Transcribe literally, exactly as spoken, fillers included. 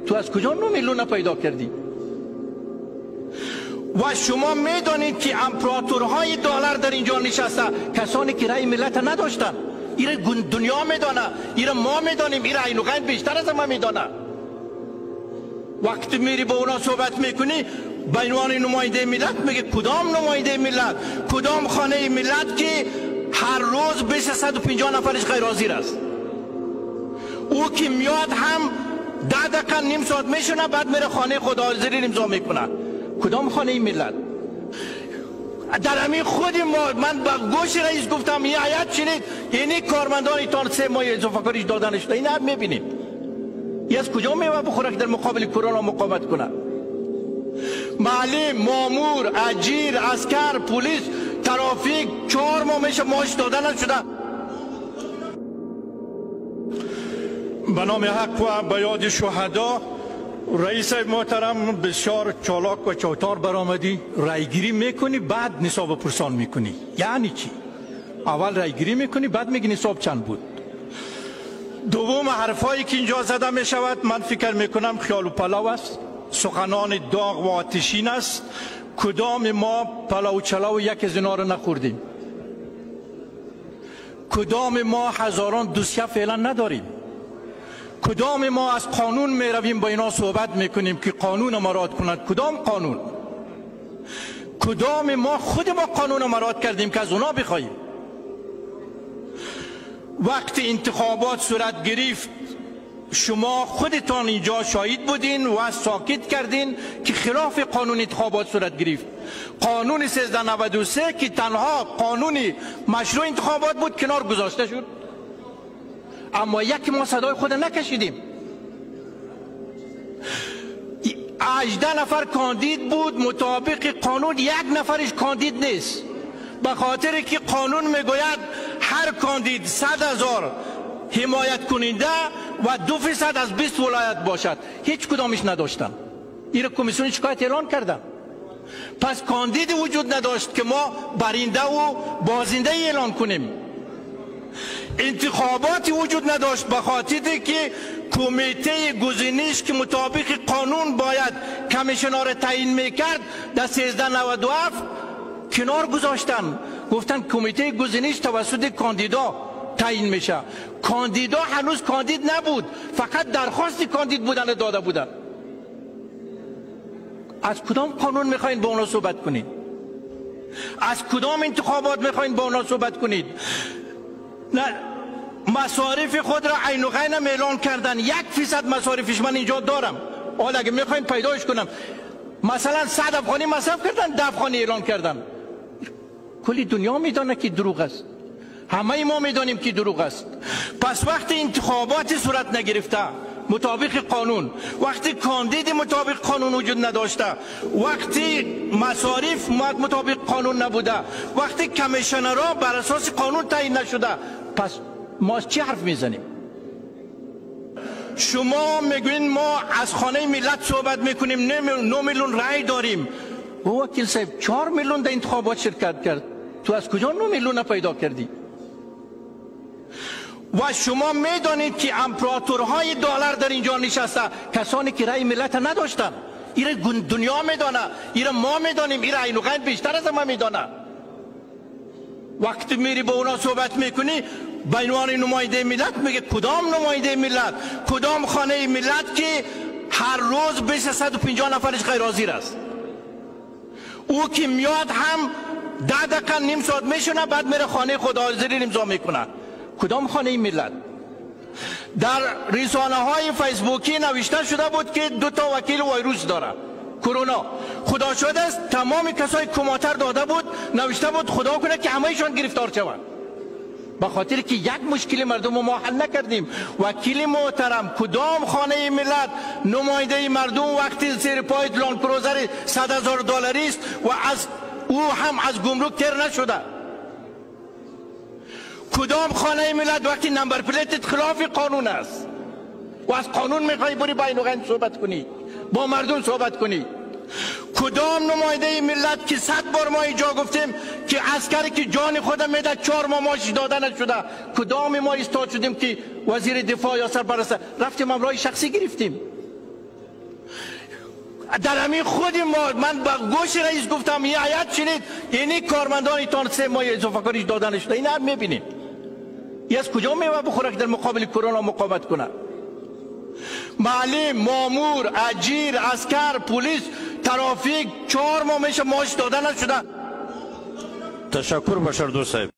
تو از کجا نو میلیون پیدا کردی؟ و شما میدانید که امپراتورهای دلار در اینجا نشسته، کسانی که رأی ملت نداشتن. ایره دنیا میدانه، ایره ما میدانیم، ایره عین و غین بیشتر از ما میدانه. وقتی میری با اونا صحبت میکنی به عنوان نماینده ملت، میگه کدام نماینده ملت؟ کدام خانه ملت که هر روز بیش از صد و پنجاه نفرش غیر حاضر است؟ او که میاد هم ده دقیقه نیم ساعت میشونه، بعد میره خانه خدا حاضری امضا میکنه. کدام خانه ملت؟ در همین خود ما، من با گوش رئیس گفتم این آیت شنید، یعنی کارمندان تان سه ماه اضافه کاریش دادن شده. این هم میبینید این از کجا میوه بخوره که در مقابل کرونا مقاومت کنه؟ معلم، مامور، اجیر، عسکر، پلیس، ترافیک چهار ماه میشه ماش دادن نشده. به نام حق و به یاد شهدا، رئیس محترم بسیار چالاک و چوتار برآمدی. رایگیری میکنی بعد نصاب پرسان میکنی، یعنی چی؟ اول رایگیری میکنی بعد میگی نصاب چند بود. دوم حرفایی که اینجا زده میشود من فکر میکنم خیال و پلاو است، سخنان داغ و آتشین است. کدام ما پلاو چلاو یک از اینا رو نخوردیم؟ کدام ما هزاران دوسیه فعلا نداریم؟ کدام ما از قانون می رویم با اینا صحبت میکنیم که قانون ما رعایت کند؟ کدام قانون؟ کدام ما خود ما قانون ما رعایت کردیم که از اونا بخوایم؟ وقتی انتخابات صورت گرفت شما خودتان اینجا شاهد بودین و ساکت کردین که خلاف قانون انتخابات صورت گرفت. قانون سیزده نود و سه که تنها قانون مشروع انتخابات بود کنار گذاشته شد، اما یک ما صدای خود نکشیدیم. هجده نفر کاندید بود، مطابق قانون یک نفرش کاندید نیست، به خاطر که قانون میگوید هر کاندید صد هزار حمایت کننده و دو فیصد از بیست ولایت باشد. هیچ کدامش نداشتن. این کمیسیون شکایت اعلان کردن. پس کاندید وجود نداشت که ما برنده و بازنده اعلان کنیم. انتخاباتی وجود نداشت به خاطر که کمیته گزینش که مطابق قانون باید کمیشنر را تعیین میکرد در سیزده نود و هفت کنار گذاشتن. گفتن کمیته گزینش توسط کاندیدا تعیین میشه. کاندیدا هنوز کاندید نبود، فقط درخواست کاندید بودن داده بودن. از کدام قانون میخواین با اونا صحبت کنید؟ از کدام انتخابات میخواین با اونا صحبت کنید؟ نه، مصارف خود را عین و غین اعلان کردن. یک فیصد مصارفش من اینجا دارم، حالا اگه میخواین پیداش کنم. مثلا صد افغانی مصرف کردن، ده افغانی اعلان کردن. کلی دنیا میدانه که دروغ است، همه ما میدانیم که دروغ است. پس وقتی انتخابات صورت نگرفته مطابق قانون، وقتی کاندید مطابق قانون وجود نداشته، وقتی مصارف مطابق قانون نبوده، وقتی کمیشنرها بر اساس قانون تعیین نشده، پس ما چی حرف میزنیم؟ شما میگوین ما از خانه ملت صحبت میکنیم، نه میلیون رای داریم. او وکیل صاحب چهار میلیون در انتخابات شرکت کرد، تو از کجا نه میلیون پیدا کردی؟ و شما میدانید که امپراتورهای دلار در اینجا نشسته، کسانی که رأی ملت نداشتن. ایره دنیا میدانه، ایره ما میدانیم، ایره عین و غین بیشتر از ما میدانه. وقتی میری با اونا صحبت میکنی به عنوان نماینده ملت، میگه کدام نماینده ملت؟ کدام خانه ملت که هر روز بیش از صد و پنجاه نفرش غیر حاضر است؟ او که میاد هم ده دقیقه نیم ساعت میشونه، بعد میره خانه خدا حاضری امضا میکنه. کدام خانه ملت؟ در رسانه های فیسبوکی نوشته شده بود که دو تا وکیل ویروس داره کرونا. خدا شده است تمام کسای کماتر داده بود، نوشته بود خدا کنه که همهشان گرفتار شوند. به خاطر که یک مشکل مردم ما حل نکردیم. وکیل محترم، کدام خانه ملت نماینده مردم وقتی زیر پای لند کروزر صد هزار دلاری است و از او هم از گمرک تر نشده؟ کدام خانه ملت وقتی نمبر پلیت خلاف قانون است و از قانون میخوای بری بین و غین صحبت کنی، با مردم صحبت کنی؟ کدام نماینده ملت که صد بار ما اینجا گفتیم که عسکری که جان خودم میده چهار ماه ماش داده نشده، کدام ما ایستاد شدیم که وزیر دفاع یا سرپرست رفتیم امرای شخصی گرفتیم؟ در همین خود ما، من با گوش رئیس گفتم یه آیت شنید اینی کارمندان ایتان سه ماه اضافه کاریش دادن شده. این هم میبینیم این از کجا میوه بخوره که در مقابل کرونا مقاومت کنه؟ معلم، مامور، اجیر، عسکر، پلیس، ترافیک چهار ماه میشه ماش دادن نشده. تشکر بشار دوست صاحب.